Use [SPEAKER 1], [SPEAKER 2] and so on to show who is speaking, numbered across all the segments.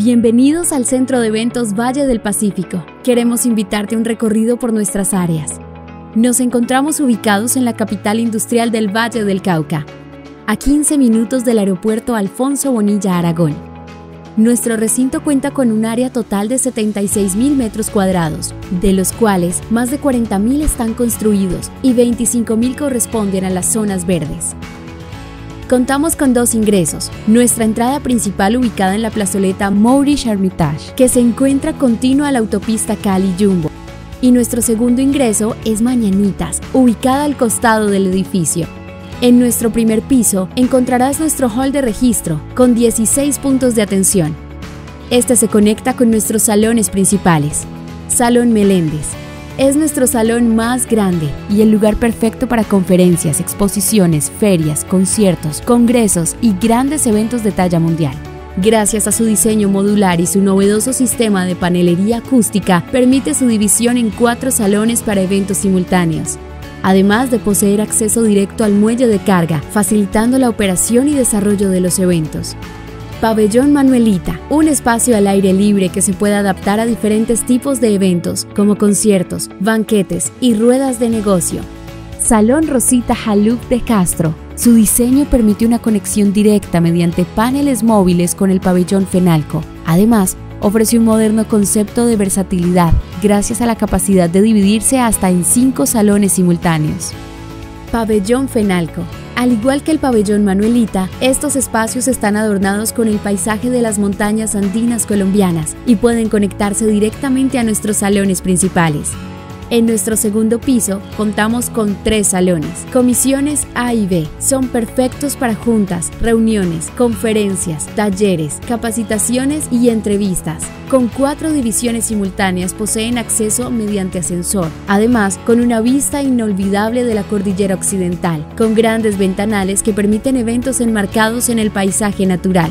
[SPEAKER 1] Bienvenidos al Centro de Eventos Valle del Pacífico. Queremos invitarte a un recorrido por nuestras áreas. Nos encontramos ubicados en la capital industrial del Valle del Cauca, a 15 minutos del aeropuerto Alfonso Bonilla, Aragón. Nuestro recinto cuenta con un área total de 76.000 metros cuadrados, de los cuales más de 40.000 están construidos y 25.000 corresponden a las zonas verdes. Contamos con dos ingresos, nuestra entrada principal ubicada en la plazoleta Moorish Hermitage, que se encuentra continua a la autopista Cali-Jumbo, y nuestro segundo ingreso es Mañanitas, ubicada al costado del edificio. En nuestro primer piso encontrarás nuestro hall de registro, con 16 puntos de atención. Este se conecta con nuestros salones principales. Salón Meléndez. Es nuestro salón más grande y el lugar perfecto para conferencias, exposiciones, ferias, conciertos, congresos y grandes eventos de talla mundial. Gracias a su diseño modular y su novedoso sistema de panelería acústica, permite su división en 4 salones para eventos simultáneos, además de poseer acceso directo al muelle de carga, facilitando la operación y desarrollo de los eventos. Pabellón Manuelita, un espacio al aire libre que se puede adaptar a diferentes tipos de eventos, como conciertos, banquetes y ruedas de negocio. Salón Rosita Jalup de Castro. Su diseño permite una conexión directa mediante paneles móviles con el pabellón Fenalco. Además, ofrece un moderno concepto de versatilidad, gracias a la capacidad de dividirse hasta en 5 salones simultáneos. Pabellón Fenalco. Al igual que el pabellón Manuelita, estos espacios están adornados con el paisaje de las montañas andinas colombianas y pueden conectarse directamente a nuestros salones principales. En nuestro segundo piso contamos con 3 salones. Comisiones A y B son perfectos para juntas, reuniones, conferencias, talleres, capacitaciones y entrevistas. Con 4 divisiones simultáneas poseen acceso mediante ascensor, además con una vista inolvidable de la cordillera occidental, con grandes ventanales que permiten eventos enmarcados en el paisaje natural.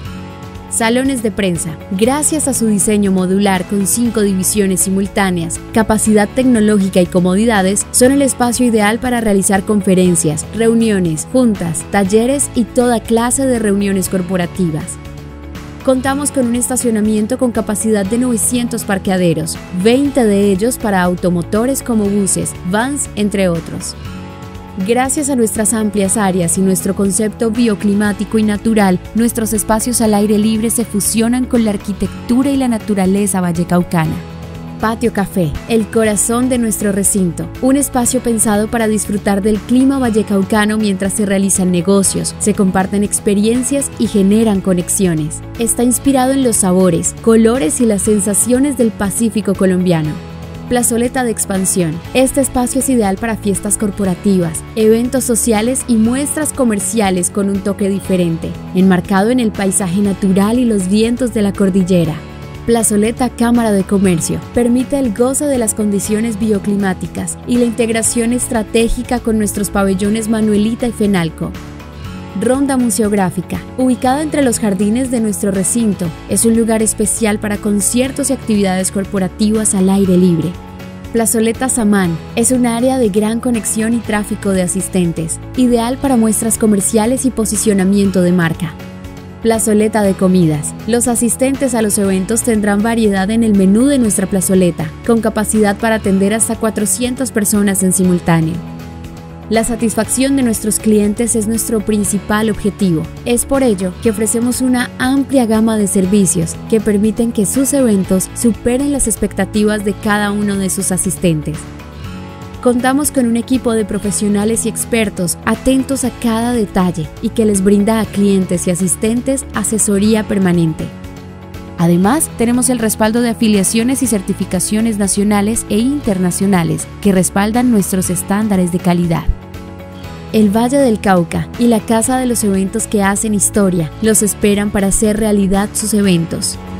[SPEAKER 1] Salones de prensa. Gracias a su diseño modular con 5 divisiones simultáneas, capacidad tecnológica y comodidades, son el espacio ideal para realizar conferencias, reuniones, juntas, talleres y toda clase de reuniones corporativas. Contamos con un estacionamiento con capacidad de 900 parqueaderos, 20 de ellos para automotores como buses, vans, entre otros. Gracias a nuestras amplias áreas y nuestro concepto bioclimático y natural, nuestros espacios al aire libre se fusionan con la arquitectura y la naturaleza vallecaucana. Patio Café, el corazón de nuestro recinto, un espacio pensado para disfrutar del clima vallecaucano mientras se realizan negocios, se comparten experiencias y generan conexiones. Está inspirado en los sabores, colores y las sensaciones del Pacífico colombiano. Plazoleta de expansión. Este espacio es ideal para fiestas corporativas, eventos sociales y muestras comerciales con un toque diferente, enmarcado en el paisaje natural y los vientos de la cordillera. Plazoleta Cámara de Comercio. Permite el goce de las condiciones bioclimáticas y la integración estratégica con nuestros pabellones Manuelita y Fenalco. Ronda Museográfica. Ubicada entre los jardines de nuestro recinto, es un lugar especial para conciertos y actividades corporativas al aire libre. Plazoleta Samán. Es un área de gran conexión y tráfico de asistentes, ideal para muestras comerciales y posicionamiento de marca. Plazoleta de comidas. Los asistentes a los eventos tendrán variedad en el menú de nuestra plazoleta, con capacidad para atender hasta 400 personas en simultáneo. La satisfacción de nuestros clientes es nuestro principal objetivo. Es por ello que ofrecemos una amplia gama de servicios que permiten que sus eventos superen las expectativas de cada uno de sus asistentes. Contamos con un equipo de profesionales y expertos atentos a cada detalle y que les brinda a clientes y asistentes asesoría permanente. Además, tenemos el respaldo de afiliaciones y certificaciones nacionales e internacionales que respaldan nuestros estándares de calidad. El Valle del Cauca y la Casa de los Eventos que hacen historia los esperan para hacer realidad sus eventos.